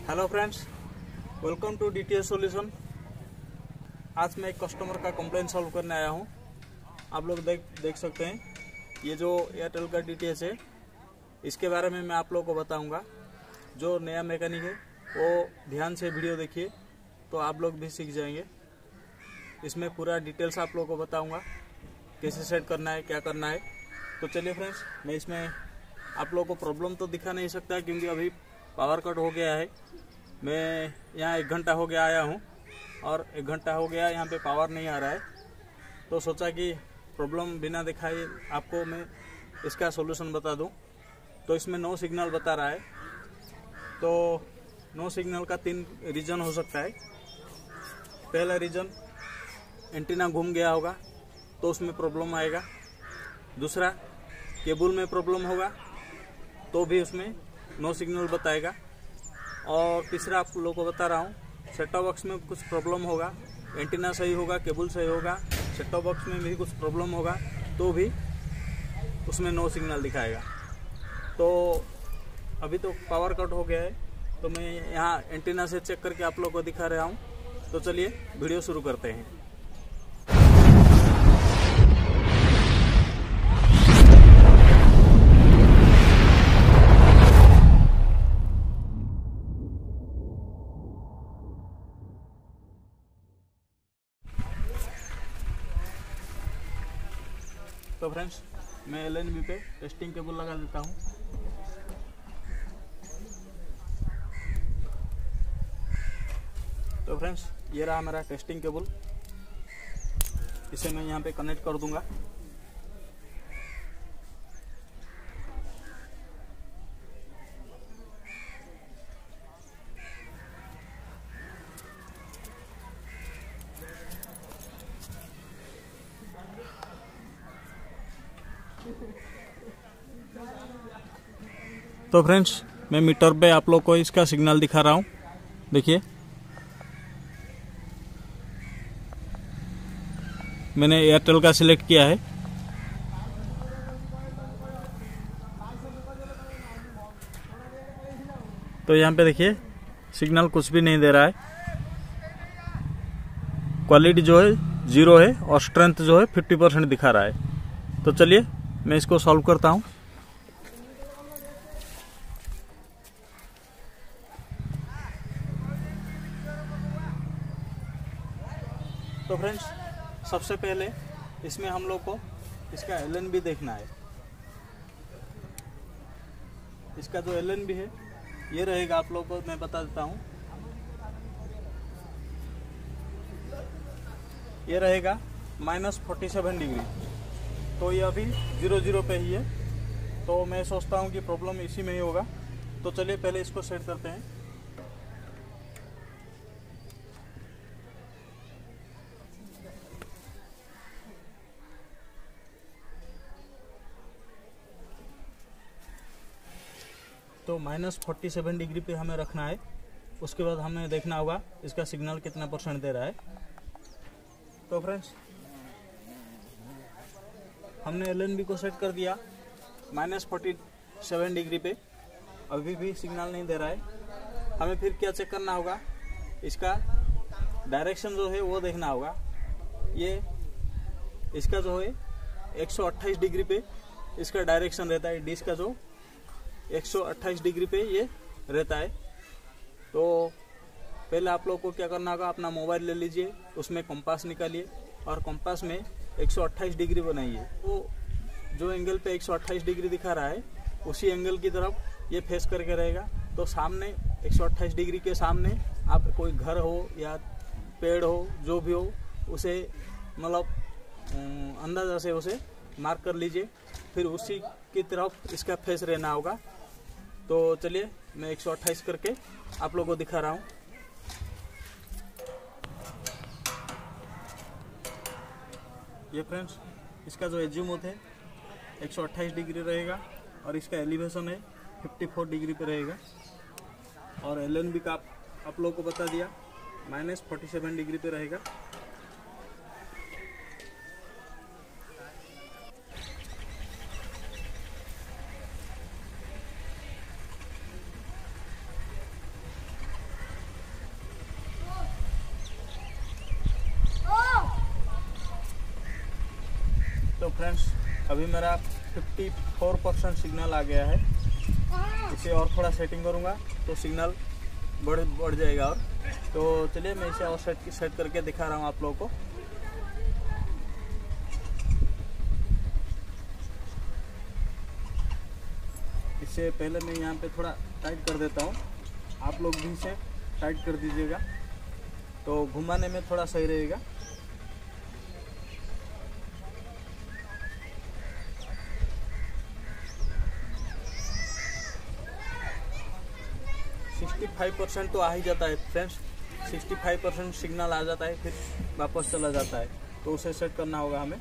Hello friends, welcome to DTS solution. आज मैं एक कस्टमर का कंप्लेंट सॉल्व करने आया हूं। आप लोग देख सकते हैं ये जो एयरटेल का डीटीएस है, इसके बारे में मैं आप लोगों को बताऊंगा। जो नया मैकेनिक है वो ध्यान से वीडियो देखिए तो आप लोग भी सीख जाएंगे। इसमें पूरा डिटेल्स आप लोगों को बताऊंगा, कैसे सेट करना है, क्या करना है। तो चलिए फ्रेंड्स, मैं इसमें आप लोगों को प्रॉब्लम तो दिखा नहीं सकता क्योंकि अभी पावर कट हो गया है। मैं यहाँ 1 घंटा हो गया आया हूँ और 1 घंटा हो गया यहाँ पे पावर नहीं आ रहा है। तो सोचा कि प्रॉब्लम बिना दिखाए आपको मैं इसका सॉल्यूशन बता दूँ। तो इसमें नो सिग्नल बता रहा है। तो नो सिग्नल का 3 रीज़न हो सकता है। पहला रीज़न, एंटीना घूम गया होगा तो उसमें प्रॉब्लम आएगा। दूसरा, केबल में प्रॉब्लम होगा तो भी उसमें नो सिग्नल बताएगा। और तीसरा आप लोगों को बता रहा हूँ, सेट टॉप बॉक्स में कुछ प्रॉब्लम होगा, एंटीना सही होगा, केबल सही होगा, सेट टॉप बॉक्स में भी कुछ प्रॉब्लम होगा तो भी उसमें नो सिग्नल दिखाएगा। तो अभी तो पावर कट हो गया है तो मैं यहाँ एंटीना से चेक करके आप लोगों को दिखा रहा हूँ। तो चलिए वीडियो शुरू करते हैं। तो फ्रेंड्स, मैं एलएनबी पे टेस्टिंग केबल लगा देता हूँ। तो फ्रेंड्स, ये रहा मेरा टेस्टिंग केबल। इसे मैं यहाँ पे कनेक्ट कर दूंगा। तो फ्रेंड्स, मैं मीटर पे आप लोग को इसका सिग्नल दिखा रहा हूँ। देखिए, मैंने एयरटेल का सिलेक्ट किया है। तो यहाँ पे देखिए सिग्नल कुछ भी नहीं दे रहा है। क्वालिटी जो है 0 है और स्ट्रेंथ जो है 50% दिखा रहा है। तो चलिए मैं इसको सॉल्व करता हूँ। तो फ्रेंड्स, सबसे पहले इसमें हम लोग को इसका एलएनबी देखना है। इसका जो एलएनबी है ये रहेगा, आप लोगों को मैं बता देता हूँ। ये रहेगा -47 डिग्री। तो ये अभी 0 पे ही है। तो मैं सोचता हूँ कि प्रॉब्लम इसी में ही होगा। तो चलिए पहले इसको सेट करते हैं। तो -47 डिग्री पे हमें रखना है। उसके बाद हमें देखना होगा इसका सिग्नल कितना % दे रहा है। तो फ्रेंड्स, हमने एलएनबी को सेट कर दिया -47 डिग्री पे। अभी भी सिग्नल नहीं दे रहा है। हमें फिर क्या चेक करना होगा, इसका डायरेक्शन जो है वो देखना होगा। ये इसका जो है 128 डिग्री पे इसका डायरेक्शन रहता है। डिश का जो 128 डिग्री पे ये रहता है। तो पहले आप लोग को क्या करना होगा, अपना मोबाइल ले लीजिए, उसमें कंपास निकालिए और कंपास में 128 डिग्री बनाइए। तो जो एंगल पे 128 डिग्री दिखा रहा है उसी एंगल की तरफ ये फेस करके रहेगा। तो सामने 128 डिग्री के सामने आप कोई घर हो या पेड़ हो, जो भी हो, उसे मतलब अंदाजा से उसे मार्क कर लीजिए। फिर उसी की तरफ इसका फेस रहना होगा। तो चलिए मैं 128 करके आप लोगों को दिखा रहा हूँ। ये फ्रेंड्स, इसका जो एजीमुथ है 128 डिग्री रहेगा और इसका एलिवेशन है 54 डिग्री पे रहेगा। और एलएनबी का आप लोगों को बता दिया -47 डिग्री पे रहेगा। फ्रेंड्स अभी मेरा 54% सिग्नल आ गया है। इसे और थोड़ा सेटिंग करूँगा तो सिग्नल बढ़ जाएगा। और तो चलिए मैं इसे और सेट करके दिखा रहा हूँ आप लोगों को। इससे पहले मैं यहाँ पे थोड़ा टाइट कर देता हूँ, आप लोग भी इसे टाइट कर दीजिएगा तो घुमाने में थोड़ा सही रहेगा। सिक्सटी 65% तो आ ही जाता है फ्रेंड्स, 65% सिग्नल आ जाता है, फिर वापस चला जाता है, तो उसे सेट करना होगा हमें।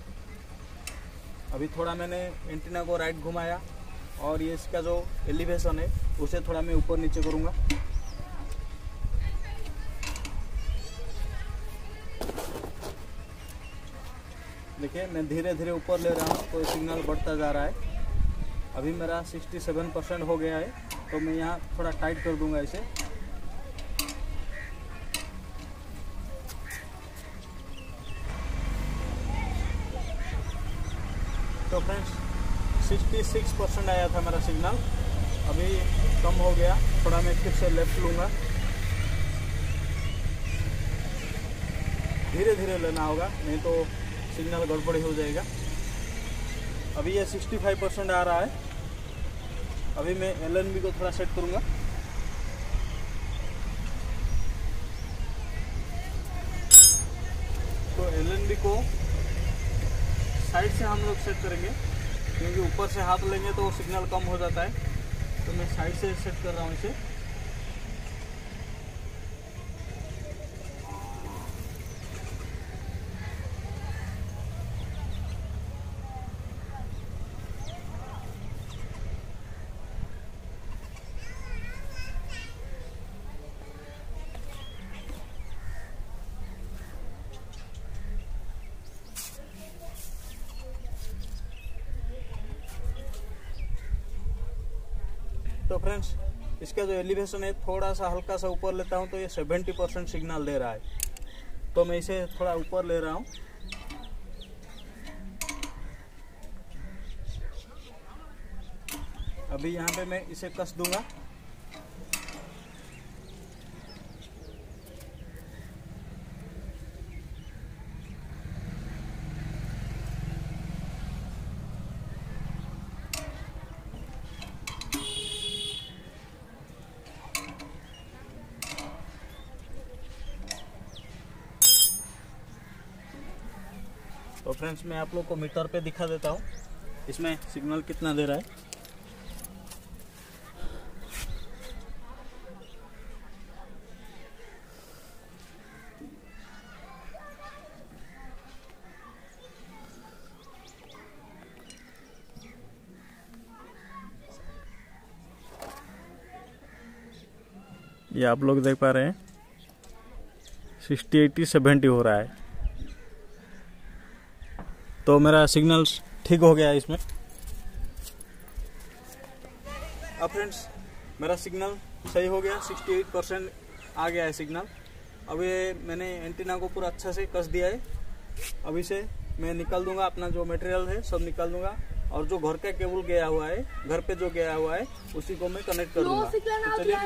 अभी थोड़ा मैंने एंटीना को राइट घुमाया और ये इसका जो एलिवेशन है उसे थोड़ा मैं ऊपर नीचे करूँगा। देखिए मैं धीरे धीरे ऊपर ले रहा हूँ तो सिग्नल बढ़ता जा रहा है। अभी मेरा 67% हो गया है, तो मैं यहाँ थोड़ा टाइट कर दूंगा इसे। तो फ्रेंड्स 66% आया था मेरा सिग्नल, अभी कम हो गया, थोड़ा मैं फिर से लेफ्ट लूँगा। धीरे धीरे लेना होगा, नहीं तो सिग्नल गड़बड़ी हो जाएगा। अभी ये 65% आ रहा है। अभी मैं LNB को थोड़ा सेट करूँगा। तो LNB को साइड से हम लोग सेट करेंगे, क्योंकि ऊपर से हाथ लेंगे तो सिग्नल कम हो जाता है, तो मैं साइड से सेट कर रहा हूँ इसे। तो फ्रेंड्स इसका जो एलिवेशन है थोड़ा सा हल्का सा ऊपर लेता हूँ तो ये 70% सिग्नल दे रहा है, तो मैं इसे थोड़ा ऊपर ले रहा हूँ। अभी यहाँ पे मैं इसे कस दूंगा। तो फ्रेंड्स मैं आप लोग को मीटर पे दिखा देता हूँ इसमें सिग्नल कितना दे रहा है। ये आप लोग देख पा रहे हैं 60, 80, 70 हो रहा है, तो मेरा सिग्नल ठीक हो गया है इसमें। अब फ्रेंड्स मेरा सिग्नल सही हो गया, 68% आ गया है सिग्नल। अब ये मैंने एंटीना को पूरा अच्छा से कस दिया है। अब इसे मैं निकाल दूंगा, अपना जो मटेरियल है सब निकाल दूंगा, और जो घर का केबल गया हुआ है, घर पे जो गया हुआ है उसी को मैं कनेक्ट कर दूंगा। तो चलिए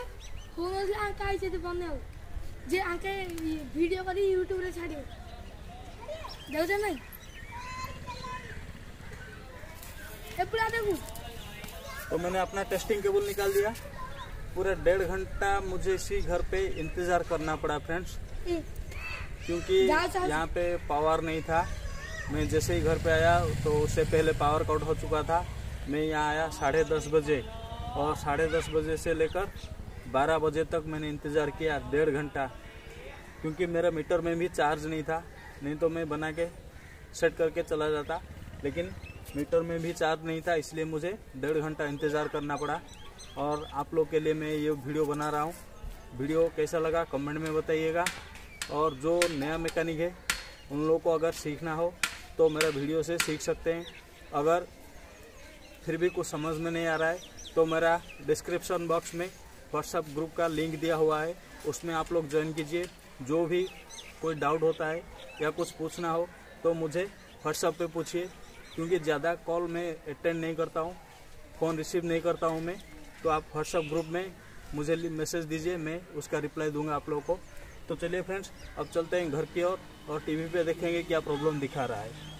तो मैंने अपना टेस्टिंग केबल निकाल दिया। पूरे 1.5 घंटा मुझे इसी घर पे इंतजार करना पड़ा फ्रेंड्स, क्योंकि यहाँ पे पावर नहीं था। मैं जैसे ही घर पे आया तो उससे पहले पावर कट हो चुका था। मैं यहाँ आया 10:30 बजे, और 10:30 बजे से लेकर 12 बजे तक मैंने इंतज़ार किया, 1.5 घंटा, क्योंकि मेरा मीटर में भी चार्ज नहीं था। नहीं तो मैं बना के सेट करके चला जाता, लेकिन मीटर में भी चार्ज नहीं था, इसलिए मुझे 1.5 घंटा इंतज़ार करना पड़ा। और आप लोग के लिए मैं ये वीडियो बना रहा हूँ। वीडियो कैसा लगा कमेंट में बताइएगा, और जो नया मैकेनिक है उन लोगों को अगर सीखना हो तो मेरा वीडियो से सीख सकते हैं। अगर फिर भी कुछ समझ में नहीं आ रहा है तो मेरा डिस्क्रिप्शन बॉक्स में व्हाट्सएप ग्रुप का लिंक दिया हुआ है, उसमें आप लोग ज्वाइन कीजिए। जो भी कोई डाउट होता है या कुछ पूछना हो तो मुझे व्हाट्सएप पे पूछिए, क्योंकि ज़्यादा कॉल मैं अटेंड नहीं करता हूँ, फ़ोन रिसीव नहीं करता हूँ मैं। तो आप व्हाट्सएप ग्रुप में मुझे मैसेज दीजिए, मैं उसका रिप्लाई दूंगा आप लोगों को। तो चलिए फ्रेंड्स, अब चलते हैं घर की ओर और टीवी पे देखेंगे क्या प्रॉब्लम दिखा रहा है।